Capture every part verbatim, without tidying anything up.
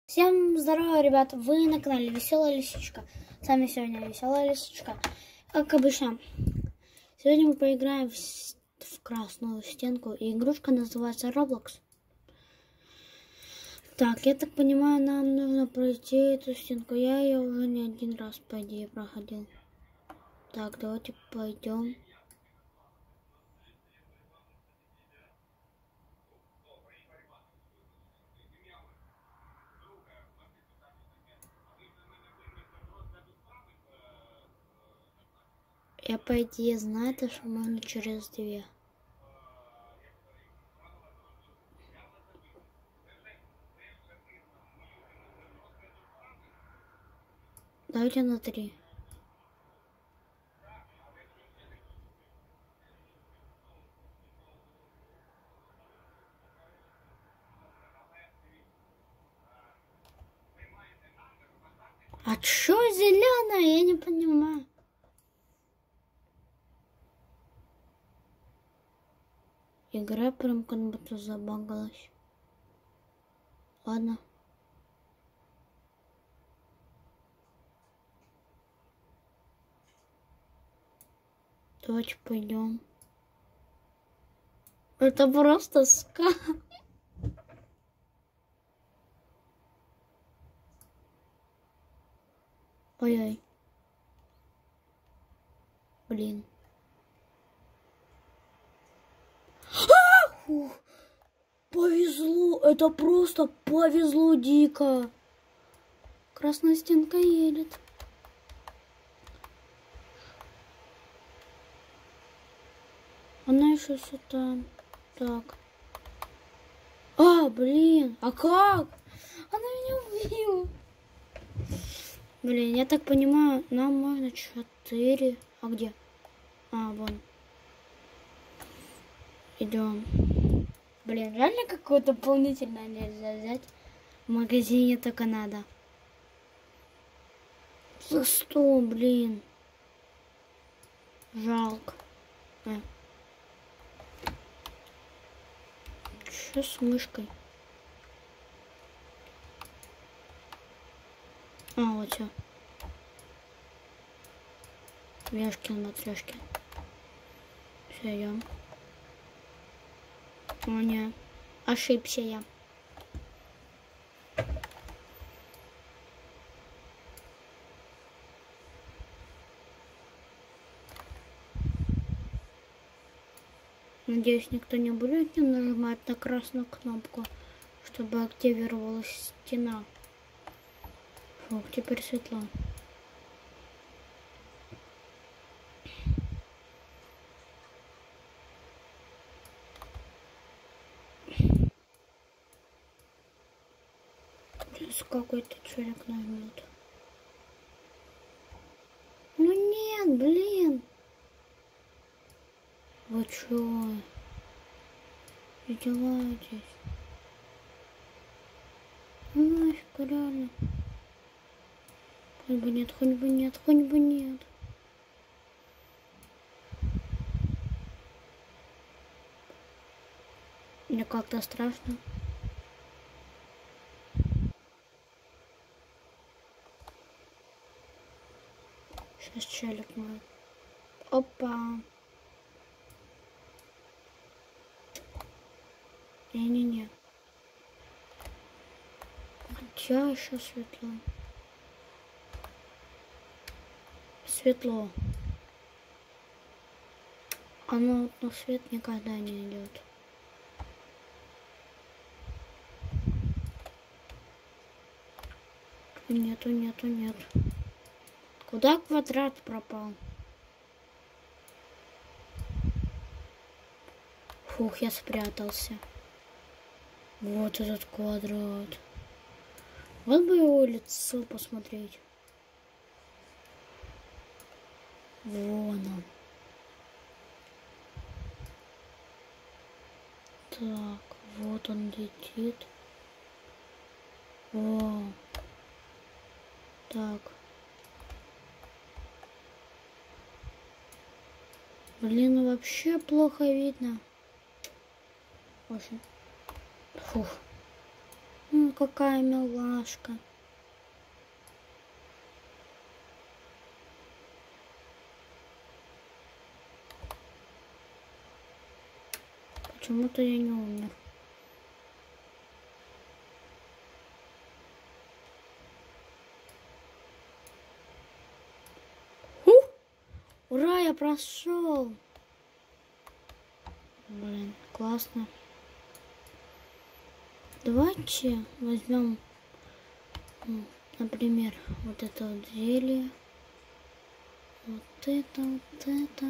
Всем здорово, ребят! Вы на канале Веселая Лисичка. С вами сегодня Веселая Лисичка. Как обычно, сегодня мы поиграем в, в красную стенку. И игрушка называется Roblox. Так, я так понимаю, нам нужно пройти эту стенку. Я ее уже не один раз, по идее, проходил. Так, давайте пойдем. Я, по идее, знаю, то, что можно через две. Давайте на три. А чё зеленая? Я не понимаю. Игра прям как будто забагалась. Ладно. Давайте пойдем. Это просто ска. Ой-ой. Блин. Фух. Повезло. Это просто повезло дико. Красная стенка едет. Она еще все там. Так. А, блин. А как? Она меня убила. Блин, я так понимаю, нам можно четыре. А где? А, вон. Идем. Блин, реально какое-то дополнительное нельзя взять? В магазине только надо. За сто, блин. Жалко. А. Что с мышкой? А, вот все. Вешкин, матрешкин. Все, идем. О, не. Ошибся я. Надеюсь, никто не будет не нажимать на красную кнопку, чтобы активировалась стена. Фух, теперь светло. Сейчас какой-то человек нажмет. Ну нет, блин. Вы чё? Издеваетесь? Нафиг, реально. Хоть бы нет, хоть бы нет, хоть бы нет. Мне как-то страшно. Сейчас челик мой. Опа. Не-не-не. Хотя еще светло. Светло. Оно на свет никогда не идет. Нету, нету, нет. Куда квадрат пропал? Фух, я спрятался. Вот этот квадрат. Вот бы его лицо посмотреть. Вон он. Так, вот он летит. О. Так. Блин, вообще плохо видно. Очень. Фух. Ну, какая милашка. Почему-то я не умер. Ура, я прошел. Блин, классно. Давайте возьмем, например, вот это вот зелье. Вот это, вот это.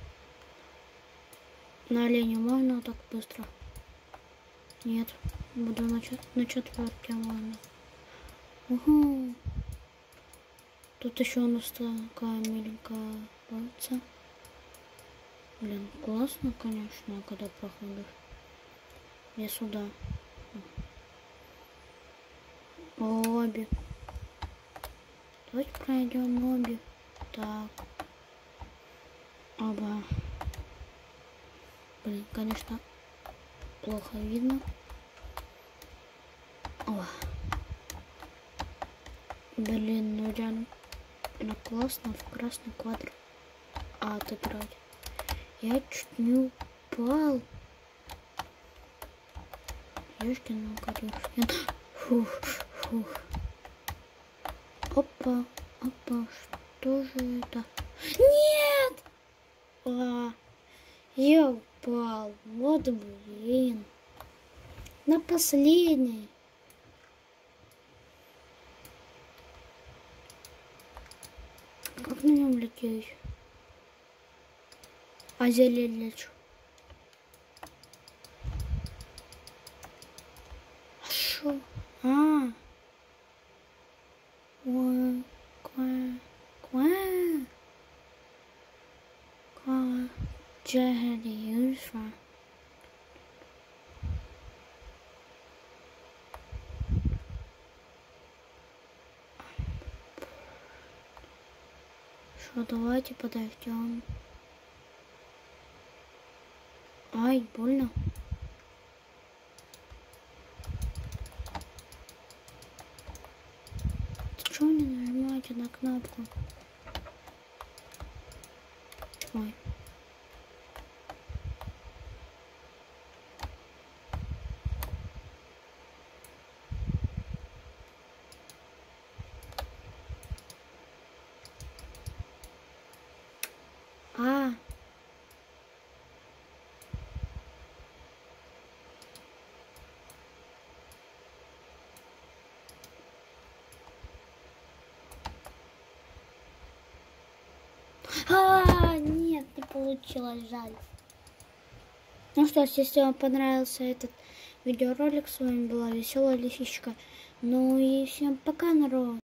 На оленя можно так быстро? Нет. Буду на, чет на четверке можно. Угу. Тут еще у нас такая миленькая улица. Блин, классно, конечно, когда проходишь. Я сюда. Обе. Давайте пройдем обе. Так. Оба. Блин, конечно, плохо видно. О. Блин, ну реально классно в красный квадрат отыграть. Я чуть не упал. Ёшкин корюшкин. Фух, фух. Опа, опа, что же это? Нет! А, я упал. Вот блин. На последний. Как на нем лететь? А зелье лечу. А шо? А. Ой, ква, ква. Ква. Джерри Юша. Что, давайте подождем. Ай, больно. Ты чего не нажимаете на кнопку? Ой. А. А, нет, не получилось, жаль. Ну что ж, если вам понравился этот видеоролик, с вами была Веселая Лисичка. Ну и всем пока, народ.